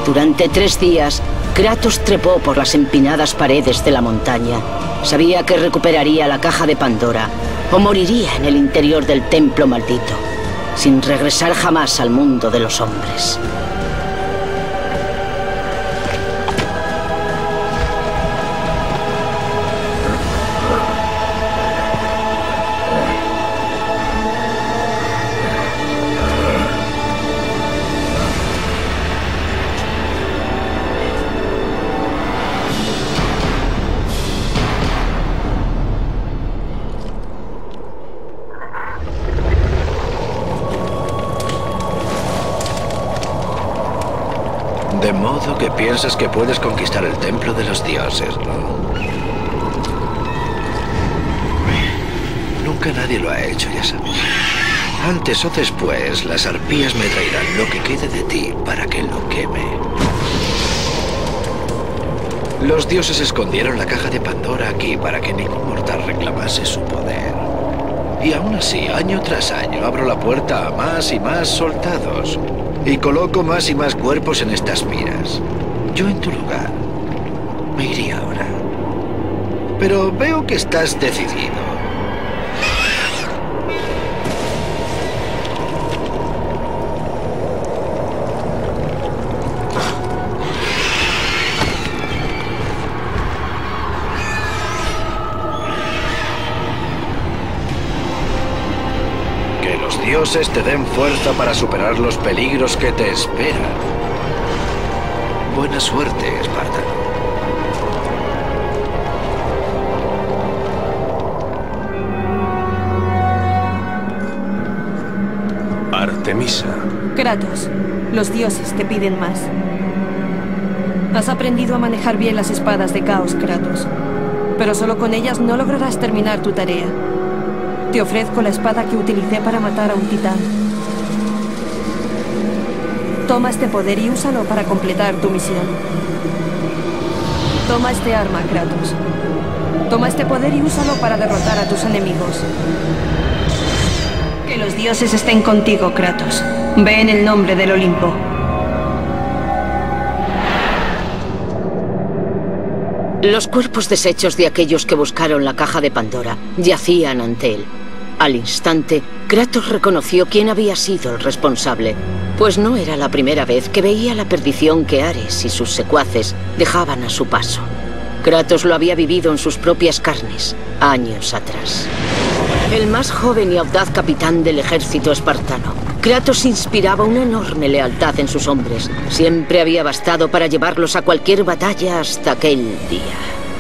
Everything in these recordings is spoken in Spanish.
Durante 3 días, Kratos trepó por las empinadas paredes de la montaña. Sabía que recuperaría la caja de Pandora o moriría en el interior del templo maldito, sin regresar jamás al mundo de los hombres. De modo que piensas que puedes conquistar el templo de los dioses, ¿no? Nunca nadie lo ha hecho, ya sabes. Antes o después, las arpías me traerán lo que quede de ti para que lo queme. Los dioses escondieron la caja de Pandora aquí para que ningún mortal reclamase su poder. Y aún así, año tras año, abro la puerta a más y más soldados. Y coloco más y más cuerpos en estas miras. Yo en tu lugar me iría ahora. Pero veo que estás decidido. Que los dioses te den fuerza para superar los peligros que te esperan. Buena suerte, Espartano. Artemisa. Kratos, los dioses te piden más. Has aprendido a manejar bien las espadas de Caos, Kratos. Pero solo con ellas no lograrás terminar tu tarea. Te ofrezco la espada que utilicé para matar a un titán. Toma este poder y úsalo para completar tu misión. Toma este arma, Kratos. Toma este poder y úsalo para derrotar a tus enemigos. Que los dioses estén contigo, Kratos. Ve en el nombre del Olimpo. Los cuerpos deshechos de aquellos que buscaron la caja de Pandora yacían ante él. Al instante, Kratos reconoció quién había sido el responsable, pues no era la primera vez que veía la perdición que Ares y sus secuaces dejaban a su paso. Kratos lo había vivido en sus propias carnes, años atrás. El más joven y audaz capitán del ejército espartano, Kratos inspiraba una enorme lealtad en sus hombres. Siempre había bastado para llevarlos a cualquier batalla hasta aquel día.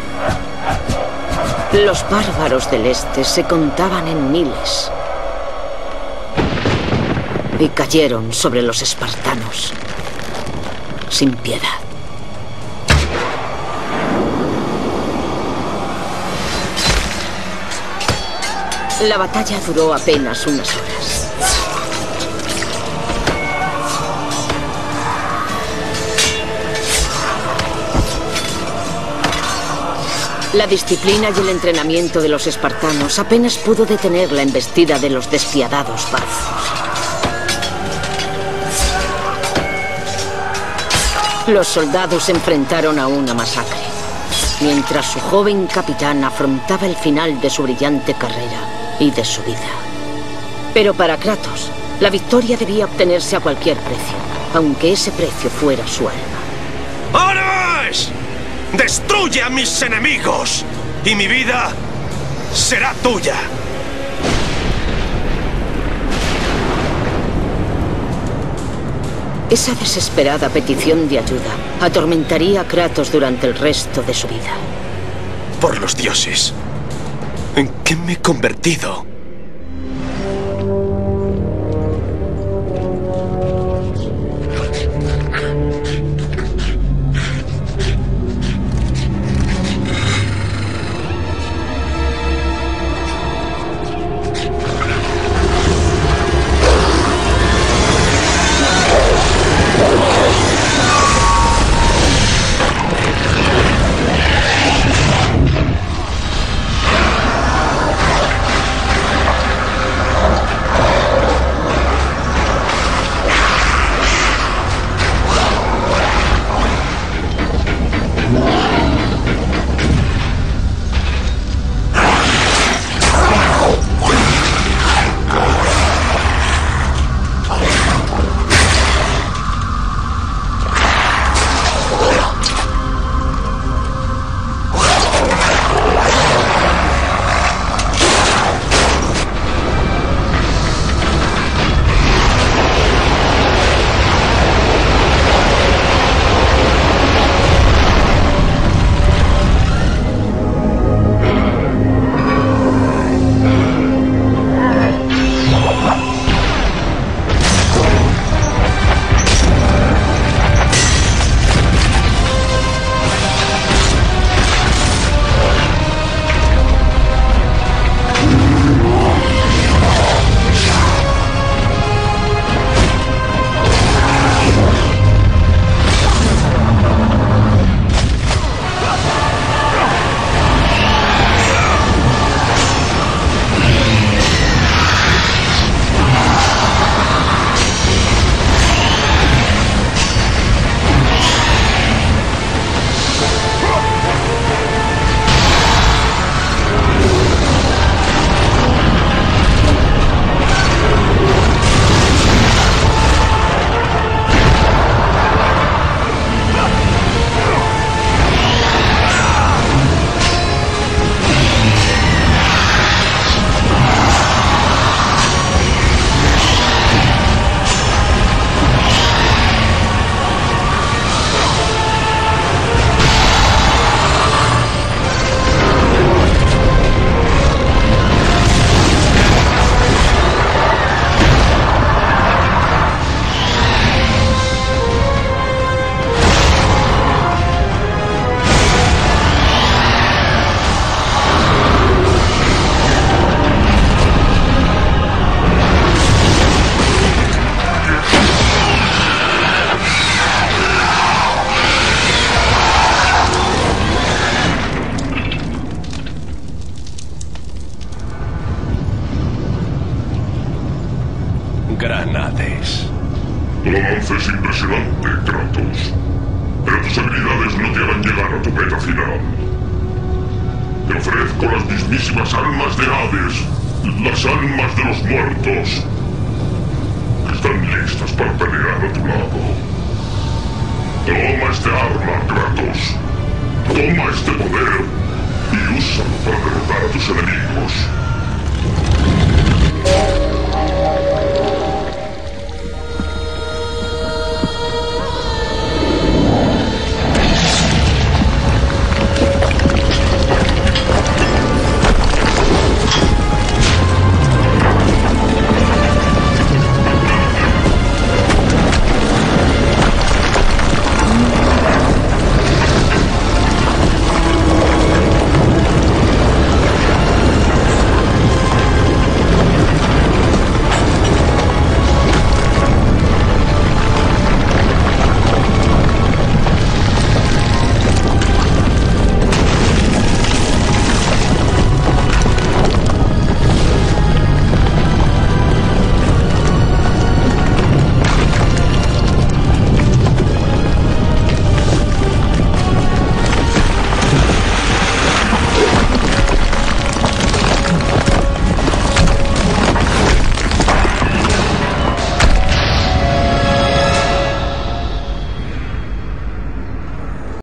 Los bárbaros del este se contaban en miles y cayeron sobre los espartanos sin piedad. La batalla duró apenas unas horas. La disciplina y el entrenamiento de los espartanos apenas pudo detener la embestida de los despiadados partos. Los soldados se enfrentaron a una masacre, mientras su joven capitán afrontaba el final de su brillante carrera y de su vida. Pero para Kratos, la victoria debía obtenerse a cualquier precio, aunque ese precio fuera su alma. ¡Ares! ¡Destruye a mis enemigos! Y mi vida será tuya. Esa desesperada petición de ayuda atormentaría a Kratos durante el resto de su vida. Por los dioses, ¿en qué me he convertido? gran Hades. Tu avance es impresionante, Kratos. Pero tus habilidades no te harán llegar a tu meta final. Te ofrezco las mismísimas almas de Hades, las almas de los muertos, que están listas para pelear a tu lado. Toma este arma, Kratos. Toma este poder y úsalo para derrotar a tus enemigos.